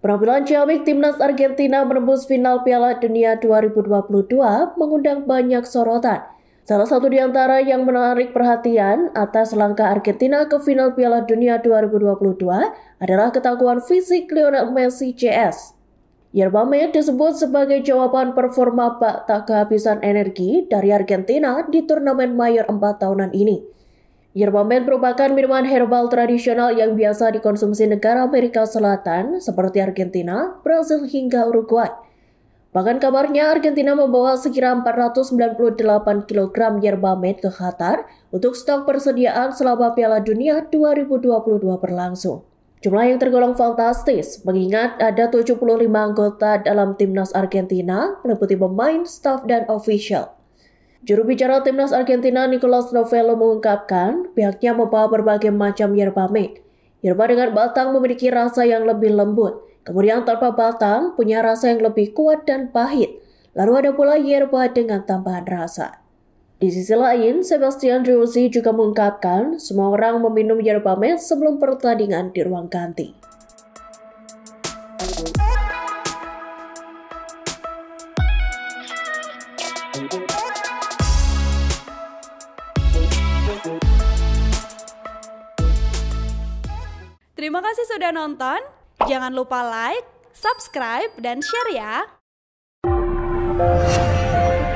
Penampilan ciamik timnas Argentina menembus final Piala Dunia 2022 mengundang banyak sorotan. Salah satu di antara yang menarik perhatian atas langkah Argentina ke final Piala Dunia 2022 adalah ketangguhan fisik Lionel Messi CS. Yerba Mate disebut sebagai jawaban performa tak kehabisan energi dari Argentina di turnamen mayor 4 tahunan ini. Yerba Mate merupakan minuman herbal tradisional yang biasa dikonsumsi negara Amerika Selatan seperti Argentina, Brasil hingga Uruguay. Bahkan kabarnya Argentina membawa sekira 498 kg yerba mate ke Qatar untuk stok persediaan selama Piala Dunia 2022 berlangsung. Jumlah yang tergolong fantastis, mengingat ada 75 anggota dalam timnas Argentina, meliputi pemain, staf, dan official. Juru bicara timnas Argentina Nicolás Novello mengungkapkan pihaknya membawa berbagai macam yerba mate. Yerba dengan batang memiliki rasa yang lebih lembut, kemudian tanpa batang punya rasa yang lebih kuat dan pahit. Lalu ada pula yerba dengan tambahan rasa. Di sisi lain, Sebastian Rossi juga mengungkapkan semua orang meminum yerba mate sebelum pertandingan di ruang ganti. Terima kasih sudah nonton. Jangan lupa like, subscribe, dan share ya.